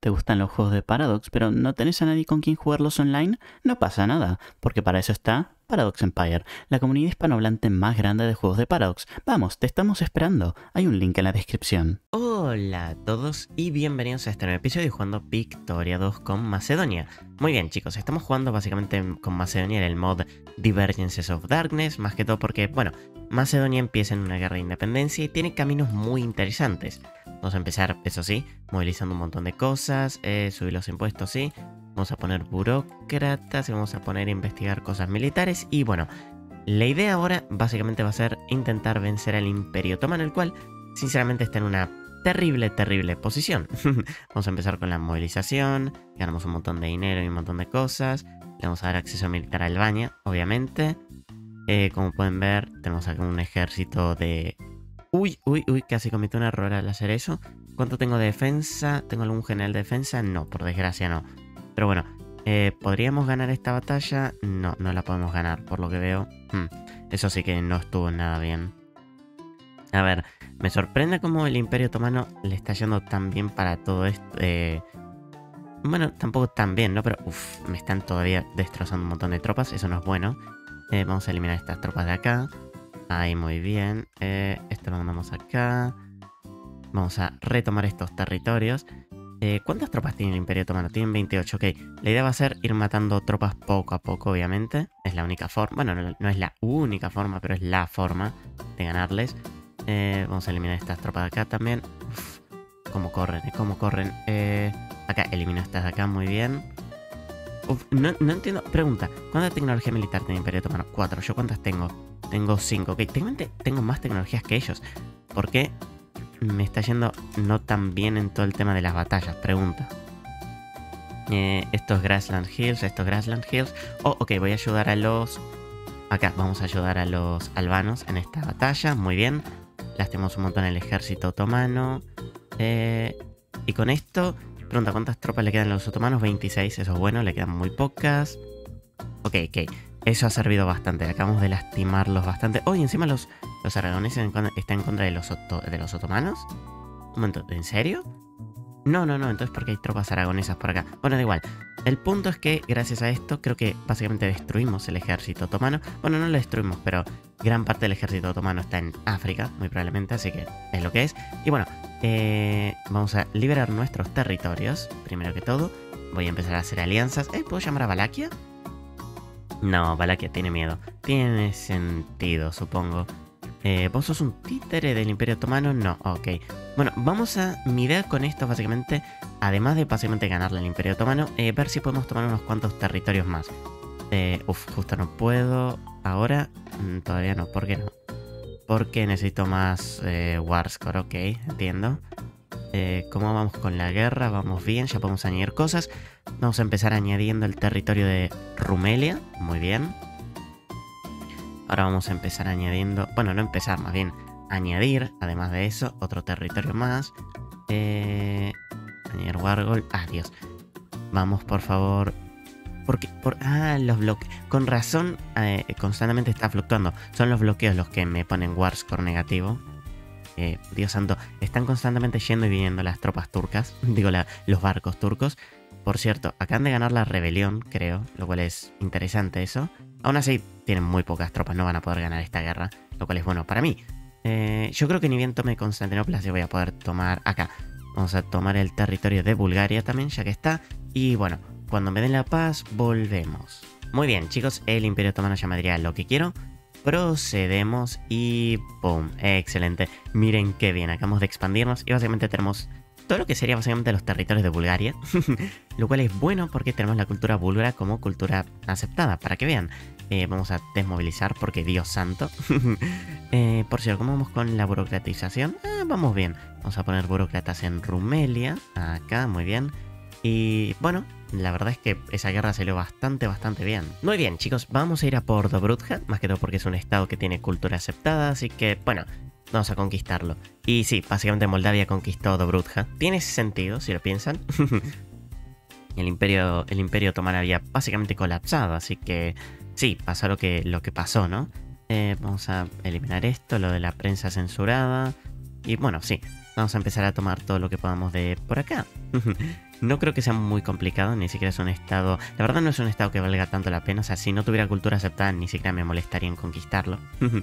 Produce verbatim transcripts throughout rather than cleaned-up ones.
¿Te gustan los juegos de Paradox, pero no tenés a nadie con quien jugarlos online? No pasa nada, porque para eso está Paradox Empire, la comunidad hispanohablante más grande de juegos de Paradox. Vamos, te estamos esperando. Hay un link en la descripción. Hola a todos y bienvenidos a este nuevo episodio de jugando Victoria dos con Macedonia. Muy bien chicos, estamos jugando básicamente con Macedonia en el mod Divergences of Darkness, más que todo porque, bueno, Macedonia empieza en una guerra de independencia y tiene caminos muy interesantes. Vamos a empezar, eso sí, movilizando un montón de cosas, eh, subir los impuestos, sí. Vamos a poner burócratas y vamos a poner a investigar cosas militares. Y bueno, la idea ahora básicamente va a ser intentar vencer al Imperio Otomano, el cual sinceramente está en una terrible, terrible posición. Vamos a empezar con la movilización, ganamos un montón de dinero y un montón de cosas. Le vamos a dar acceso militar a Albania, obviamente. Eh, como pueden ver, tenemos aquí un ejército de... Uy, uy, uy, casi cometí un error al hacer eso. ¿Cuánto tengo de defensa? ¿Tengo algún general de defensa? No, por desgracia no. Pero bueno, eh, ¿podríamos ganar esta batalla? No, no la podemos ganar, por lo que veo. Hmm, eso sí que no estuvo nada bien. A ver, me sorprende cómo el Imperio Otomano le está yendo tan bien para todo esto. Eh... Bueno, tampoco tan bien, ¿no? Pero uff, me están todavía destrozando un montón de tropas, eso no es bueno. Eh, vamos a eliminar estas tropas de acá. Ahí, muy bien. Eh, esto lo mandamos acá. Vamos a retomar estos territorios. Eh, ¿Cuántas tropas tiene el Imperio Otomano? Tienen veintiocho, ok. La idea va a ser ir matando tropas poco a poco, obviamente. Es la única forma. Bueno, no, no es la única forma, pero es la forma de ganarles. Eh, vamos a eliminar estas tropas de acá también. Uf, cómo corren, eh, cómo corren. Eh, acá, elimino estas de acá, muy bien. Uf, no, no entiendo. Pregunta, ¿cuánta tecnología militar tiene el Imperio Otomano? Cuatro. ¿Yo cuántas tengo? Tengo cinco. Ok, técnicamente tengo más tecnologías que ellos. ¿Por qué me está yendo no tan bien en todo el tema de las batallas? Pregunta. Eh, estos Grassland Hills, estos Grassland Hills. Oh, ok, voy a ayudar a los... Acá, vamos a ayudar a los albanos en esta batalla. Muy bien. Lastimamos un montón el ejército otomano. Eh, y con esto... Pregunta, ¿cuántas tropas le quedan a los otomanos? veintiséis, eso es bueno, le quedan muy pocas. Ok, ok. Eso ha servido bastante, acabamos de lastimarlos bastante. Oh, y encima los, los aragoneses están en contra de los, de los otomanos. Un momento, ¿en serio? No, no, no, entonces porque hay tropas aragonesas por acá. Bueno, da igual. El punto es que gracias a esto creo que básicamente destruimos el ejército otomano. Bueno, no lo destruimos, pero gran parte del ejército otomano está en África, muy probablemente, así que es lo que es. Y bueno, eh, vamos a liberar nuestros territorios, primero que todo. Voy a empezar a hacer alianzas. Eh, ¿puedo llamar a Valaquia? No, Valaquia tiene miedo. Tiene sentido, supongo. Eh, ¿Vos sos un títere del Imperio Otomano? No, ok. Bueno, vamos a... Mi idea con esto básicamente, además de básicamente ganarle al Imperio Otomano, eh, ver si podemos tomar unos cuantos territorios más. Eh, uf, justo no puedo. Ahora, mmm, todavía no. ¿Por qué no? Porque necesito más eh, Warscore, ok, entiendo. Eh, ¿Cómo vamos con la guerra? Vamos bien, ya podemos añadir cosas. Vamos a empezar añadiendo el territorio de Rumelia. Muy bien. Ahora vamos a empezar añadiendo... Bueno, no empezar, más bien añadir, además de eso, otro territorio más. Eh, añadir Wargol. Ah, Dios. Vamos, por favor. Porque, por, ah, los bloqueos. Con razón, eh, constantemente está fluctuando. Son los bloqueos los que me ponen Warscore negativo. Eh, Dios santo, están constantemente yendo y viniendo las tropas turcas. Digo, la, los barcos turcos. Por cierto, acaban de ganar la rebelión, creo. Lo cual es interesante eso. Aún así, tienen muy pocas tropas. No van a poder ganar esta guerra. Lo cual es bueno para mí. Eh, yo creo que ni bien tome Constantinopla, así voy a poder tomar acá. Vamos a tomar el territorio de Bulgaria también, ya que está. Y bueno, cuando me den la paz, volvemos. Muy bien, chicos. El Imperio Otomano ya me diría lo que quiero. Procedemos y ¡pum! Excelente. Miren qué bien, acabamos de expandirnos y básicamente tenemos todo lo que sería básicamente los territorios de Bulgaria. Lo cual es bueno porque tenemos la cultura búlgara como cultura aceptada, para que vean. Eh, vamos a desmovilizar porque Dios santo. eh, por cierto, ¿cómo vamos con la burocratización? Eh, vamos bien. Vamos a poner burócratas en Rumelia. Acá, muy bien. Y bueno, la verdad es que esa guerra salió bastante, bastante bien. Muy bien, chicos, vamos a ir a por Dobrudja, más que todo porque es un estado que tiene cultura aceptada, así que, bueno, vamos a conquistarlo. Y sí, básicamente Moldavia conquistó Dobrudja. Tiene sentido, si lo piensan. el imperio, el imperio otomano había básicamente colapsado, así que sí, pasó lo que, lo que pasó, ¿no? Eh, vamos a eliminar esto, lo de la prensa censurada. Y bueno, sí, vamos a empezar a tomar todo lo que podamos de por acá. No creo que sea muy complicado, ni siquiera es un estado... La verdad no es un estado que valga tanto la pena. O sea, si no tuviera cultura aceptada, ni siquiera me molestaría en conquistarlo.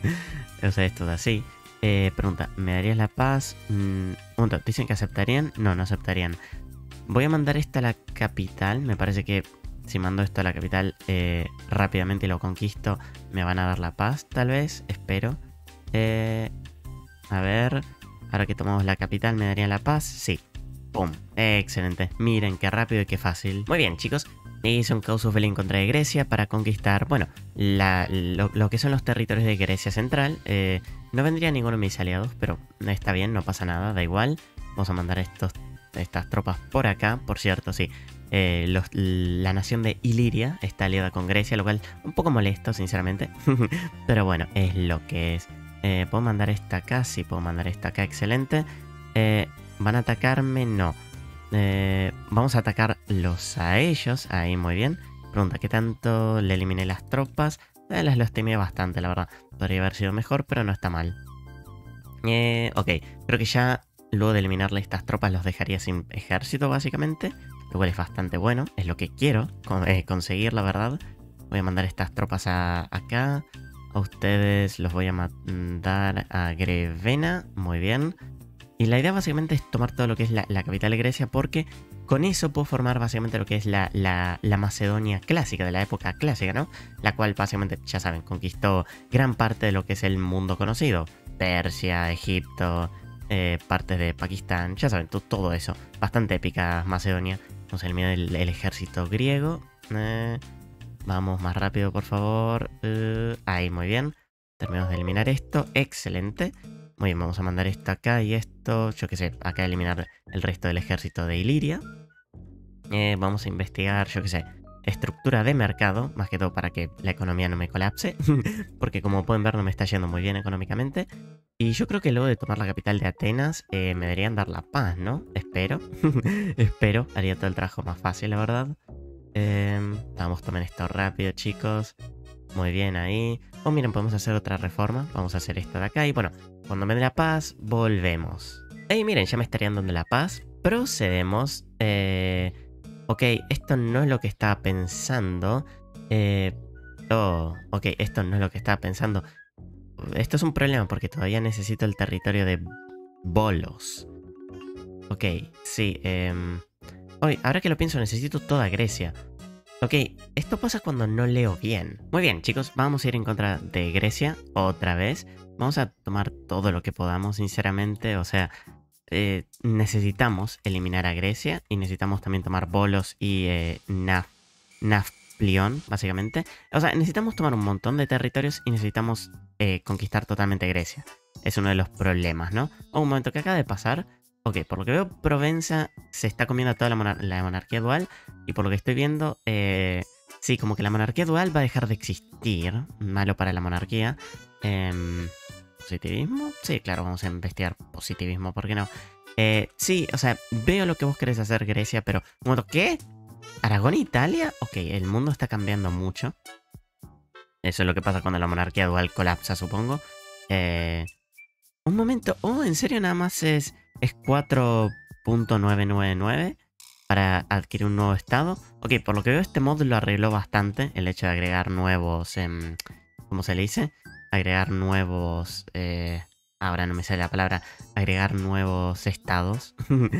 O sea, esto es así. Eh, pregunta, ¿me darías la paz? Mm, pregunta, ¿dicen que aceptarían? No, no aceptarían. Voy a mandar esta a la capital. Me parece que si mando esto a la capital eh, rápidamente y lo conquisto, me van a dar la paz, tal vez. Espero. Eh, a ver... Ahora que tomamos la capital, ¿me darían la paz? Sí. ¡Pum! Excelente. Miren qué rápido y qué fácil. Muy bien, chicos. Hice un casus belli en contra de Grecia para conquistar, bueno, la, lo, lo que son los territorios de Grecia Central. Eh, no vendría ninguno de mis aliados, pero está bien, no pasa nada, da igual. Vamos a mandar estos, estas tropas por acá. Por cierto, sí. Eh, los, la nación de Iliria está aliada con Grecia, lo cual un poco molesto, sinceramente. Pero bueno, es lo que es. Eh, ¿Puedo mandar esta acá? Sí, puedo mandar esta acá, excelente. Eh, ¿Van a atacarme? No. Eh, vamos a atacarlos a ellos. Ahí, muy bien. Pregunta, ¿qué tanto le eliminé las tropas? Eh, las lastimé bastante, la verdad. Podría haber sido mejor, pero no está mal. Eh, ok, creo que ya luego de eliminarle estas tropas los dejaría sin ejército, básicamente. Lo cual es bastante bueno. Es lo que quiero con, eh, conseguir, la verdad. Voy a mandar estas tropas a, acá. A ustedes los voy a mandar a Grevena. Muy bien. Y la idea básicamente es tomar todo lo que es la, la capital de Grecia, porque con eso puedo formar básicamente lo que es la, la, la Macedonia clásica, de la época clásica, ¿no? La cual básicamente, ya saben, conquistó gran parte de lo que es el mundo conocido. Persia, Egipto, eh, partes de Pakistán, ya saben, todo eso. Bastante épica Macedonia. Vamos a eliminar el, el ejército griego. Eh... Vamos más rápido, por favor. Uh, ahí, muy bien. Terminamos de eliminar esto. Excelente. Muy bien, vamos a mandar esto acá y esto. Yo qué sé, acá eliminar el resto del ejército de Iliria. Eh, vamos a investigar, yo qué sé, estructura de mercado. Más que todo para que la economía no me colapse. Porque como pueden ver no me está yendo muy bien económicamente. Y yo creo que luego de tomar la capital de Atenas eh, me deberían dar la paz, ¿no? Espero. Espero. Haría todo el trabajo más fácil, la verdad. Eh, vamos, tomen esto rápido, chicos. Muy bien ahí. Oh, miren, podemos hacer otra reforma. Vamos a hacer esto de acá. Y bueno, cuando me dé la paz, volvemos. Hey, miren, ya me estarían dando la paz. Procedemos. Eh, ok, esto no es lo que estaba pensando. Eh, oh, ok, esto no es lo que estaba pensando. Esto es un problema porque todavía necesito el territorio de Bolos. Ok, sí. Eh, Hoy, ahora que lo pienso, necesito toda Grecia. Ok, esto pasa cuando no leo bien. Muy bien, chicos, vamos a ir en contra de Grecia otra vez. Vamos a tomar todo lo que podamos, sinceramente. O sea, eh, necesitamos eliminar a Grecia y necesitamos también tomar Bolos y eh, Naf Nafplion, básicamente. O sea, necesitamos tomar un montón de territorios y necesitamos eh, conquistar totalmente Grecia. Es uno de los problemas, ¿no? Oh, un momento, ¿qué acaba de pasar? Ok, por lo que veo, Provenza se está comiendo a toda la, monar la monarquía dual. Y por lo que estoy viendo, eh, sí, como que la monarquía dual va a dejar de existir. Malo para la monarquía. Eh, ¿Positivismo? Sí, claro, vamos a investigar positivismo, ¿por qué no? Eh, sí, o sea, veo lo que vos querés hacer, Grecia, pero... ¿Un momento, qué? ¿Aragón e Italia? Ok, el mundo está cambiando mucho. Eso es lo que pasa cuando la monarquía dual colapsa, supongo. Eh, un momento, oh, ¿en serio nada más es... Es cuatro punto novecientos noventa y nueve para adquirir un nuevo estado? Ok, por lo que veo este mod lo arregló bastante. El hecho de agregar nuevos... Eh, ¿Cómo se le dice? Agregar nuevos... Eh, ahora no me sale la palabra. Agregar nuevos estados.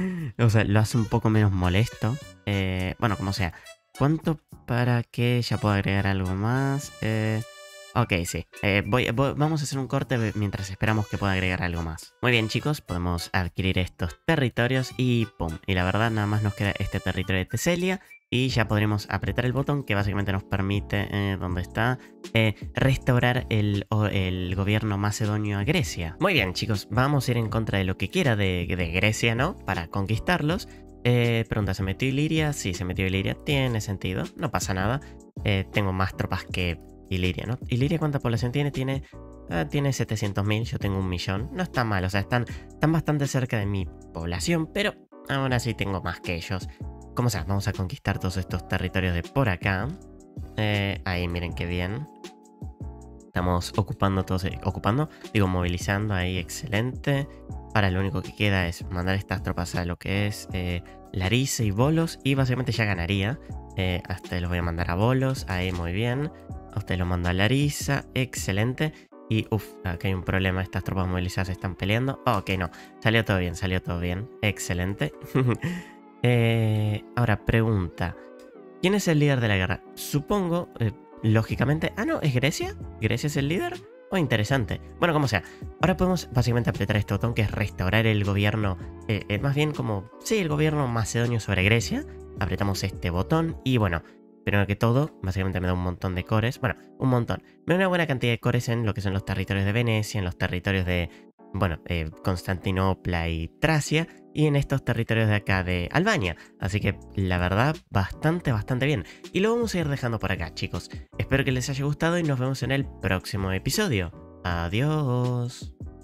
O sea, lo hace un poco menos molesto. Eh, bueno, como sea. ¿Cuánto para que ya pueda agregar algo más? Eh... Ok, sí. Eh, voy, voy, vamos a hacer un corte mientras esperamos que pueda agregar algo más. Muy bien, chicos. Podemos adquirir estos territorios y ¡pum! Y la verdad, nada más nos queda este territorio de Teselia. Y ya podremos apretar el botón que básicamente nos permite, eh, ¿dónde está? Eh, restaurar el, o, el gobierno macedonio a Grecia. Muy bien, chicos. Vamos a ir en contra de lo que quiera de, de Grecia, ¿no? Para conquistarlos. Eh, pregunta, ¿se metió Iliria? Sí, se metió Iliria. Tiene sentido. No pasa nada. Eh, tengo más tropas que... Iliria, ¿no? ¿Iliria cuánta población tiene? Tiene, uh, tiene setecientos mil, yo tengo un millón. No está mal, o sea, están, están bastante cerca de mi población, pero aún así tengo más que ellos. Como sea, vamos a conquistar todos estos territorios de por acá. Eh, ahí, miren qué bien. Estamos ocupando todo, ocupando, digo, movilizando ahí, excelente. Ahora lo único que queda es mandar estas tropas a lo que es eh, Larissa y Bolos. Y básicamente ya ganaría. Eh, a ustedes los voy a mandar a Bolos, ahí muy bien. A ustedes los mando a Larissa, excelente. Y uff, acá hay un problema, estas tropas movilizadas están peleando. Oh, ok, no, salió todo bien, salió todo bien, excelente. eh, ahora, pregunta. ¿Quién es el líder de la guerra? Supongo, eh, lógicamente... Ah, no, ¿es Grecia? ¿Grecia es el líder? Oh, interesante. Bueno, como sea. Ahora podemos básicamente apretar este botón que es restaurar el gobierno... Eh, eh, más bien como... Sí, el gobierno macedonio sobre Grecia. Apretamos este botón y bueno... Primero que todo, básicamente me da un montón de cores. Bueno, un montón. Me da una buena cantidad de cores en lo que son los territorios de Venecia, en los territorios de... Bueno, eh, Constantinopla y Tracia. Y en estos territorios de acá de Albania. Así que la verdad, bastante, bastante bien. Y lo vamos a ir dejando por acá, chicos. Espero que les haya gustado y nos vemos en el próximo episodio. Adiós.